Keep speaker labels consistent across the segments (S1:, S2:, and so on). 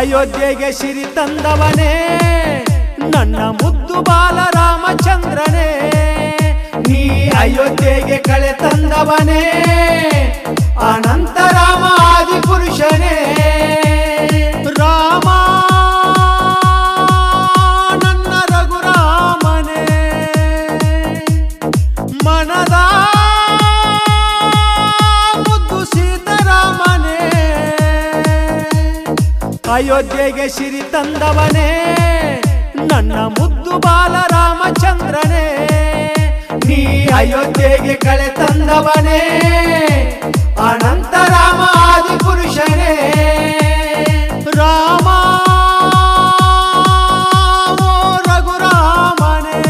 S1: ಅಯೋಧ್ಯೆಗೆ ಸಿರಿ ತಂದವನೇ ನನ್ನ ಮುದ್ದು ಬಾಲ ರಾಮಚಂದ್ರನೇ ನೀ ಅಯೋಧ್ಯೆಗೆ ಕಳೆ ತಂದವನೇ ಅನಂತ ರಾಮ ಆದಿ ಪುರುಷನೇ ರಾಮ ನನ್ನ ರಘುರಾಮನೇ ಮನದ ಮುದ್ದು ಸೀತಾರಾಮನೇ ಅಯೋಧ್ಯೆಗೆ ಸಿರಿ ತಂದವನೇ ನನ್ನ ಮುದ್ದು ಬಾಲ ರಾಮಚಂದ್ರನೇ ನೀ ಅಯೋಧ್ಯೆಗೆ ಕಳೆ ತಂದವನೇ ಅನಂತ ರಾಮ ಆದಿ ಪುರುಷನೇ ರಾಮ ಓ ರಘುರಾಮನೇ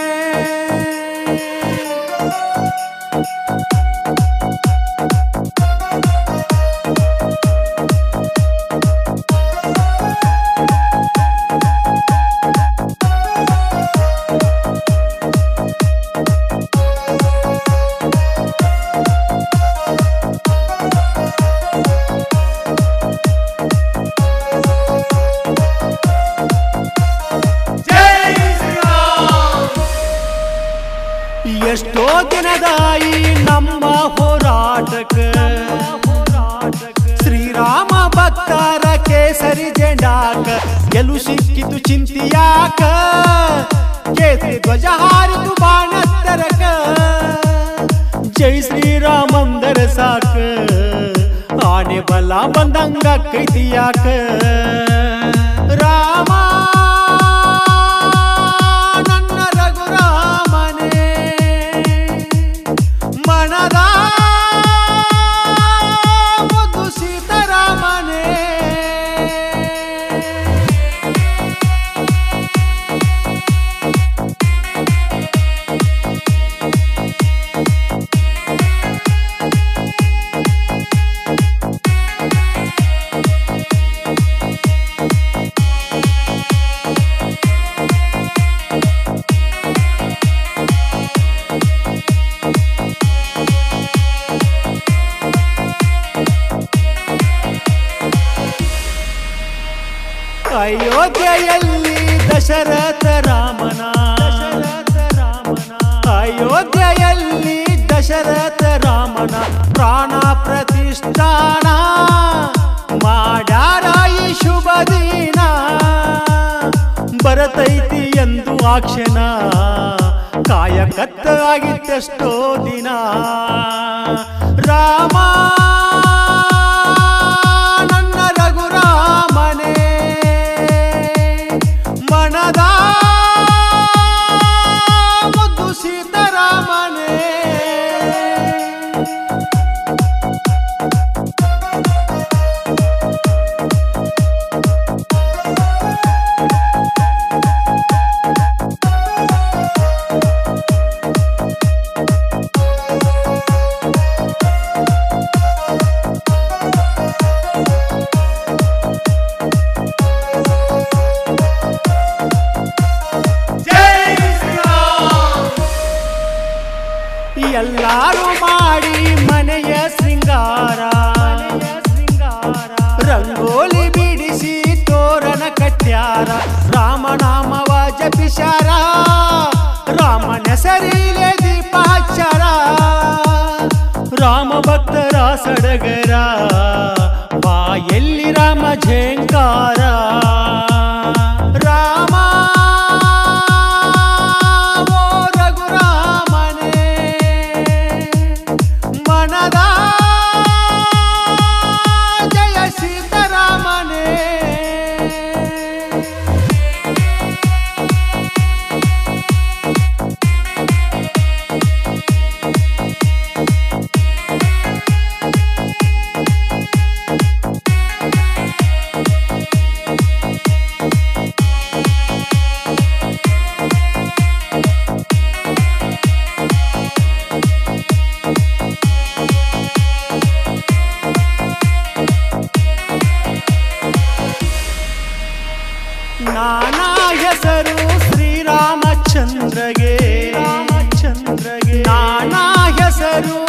S1: ಎಷ್ಟೋ ದಿನದಾಯಿ ನಮ್ಮ ಹೋರಾಟಕ್ಕೆ ಶ್ರೀರಾಮ ಭಕ್ತರ ಕೇಸರಿ ಜೆಂಡಾಕ ಗೆಲು ಸಿಕ್ಕಿತು ಚಿಂತಿಯಾಕ ಕೇಸರಿ ಧ್ವಜ ಹಾರಿತು ಬಾಣತ್ತರಕ ಜೈ ಶ್ರೀರಾಮಂದರ ಸಾಕ ಆನೆ ಬಲ ಬಂದಂಗ ಕೈತಿಯಾಕ ರಾಮ ಮನದ ಮುದ್ದು ಸೀತಾರಾಮನೇ ಅಯೋಧ್ಯೆಯಲ್ಲಿ ದಶರಥ ರಾಮನ ಅಯೋಧ್ಯೆಯಲ್ಲಿ ದಶರಥ ರಾಮನ ಪ್ರಾಣ ಪ್ರತಿಷ್ಠಾನ ಮಾಡ್ಯಾರ ಈ ಶುಭ ದಿನ ಬರತೈತಿ ಎಂದು ಆಕ್ಷಣ ಕಾಯಕತ್ತಾಗಿತ್ತೆಷ್ಟೋ ದಿನ ರಾಮ ಮನದ ಮುದ್ದು ಸೀತಾರಾಮನೇ ಎಲ್ಲಾರು ಮಾಡಿ ಮನೆಯ ಶೃಂಗಾರ ರಂಗೋಲಿ ಬಿಡಿಸಿ ತೋರಣ ಕಟ್ಟ್ಯಾರ ರಾಮನಾಮವ ಜಪಿಸ್ಯಾರ ರಾಮನೆಸರಿಲೆ ದೀಪಾಚಾರ ರಾಮ ಭಕ್ತರ ಸಡಗರ ಬಾಯಲ್ಲಿ ರಾಮ ಝೇಂಕಾರ ರಾಮ ಮನದ ಜಯ ಸೀತಾರಾಮನೇ ನಾನಾ ಹೆಸರು ಶ್ರೀರಾಮಚಂದ್ರಗೆ ನಾನಾ ಹೆಸರು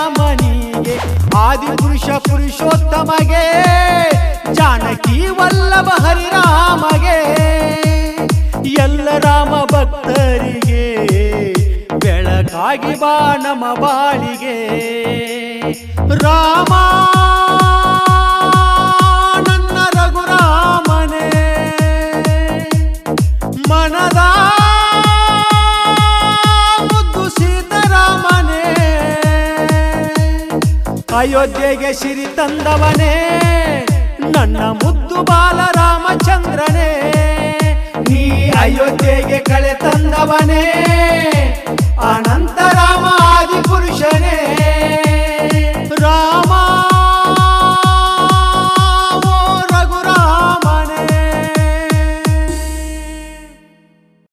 S1: ಜಯರಾಮನಿಗೆ ಆದಿಪುರುಷ ಪುರುಷೋತ್ತಮಗೆ ಜಾನಕಿ ವಲ್ಲ ವಲ್ಲಭ ಹರಿರಾಮಗೆ ಎಲ್ಲ ರಾಮ ಭಕ್ತರಿಗೆ ಬೆಳಕಾಗಿ ಬಾ ನಮ್ಮ ಬಾಳಿಗೆ ರಾಮ ನನ್ನ ರಘುರಾಮನೇ ಮನದ ಮುದ್ದು ಸೀತಾರಾಮನೇ ಅಯೋಧ್ಯೆಗೆ ಸಿರಿ ತಂದವನೇ ನನ್ನ ಮುದ್ದು ಬಾಲ ರಾಮಚಂದ್ರನೇ ನೀ ಅಯೋಧ್ಯೆಗೆ ಕಳೆ ತಂದವನೇ ಅನಂತ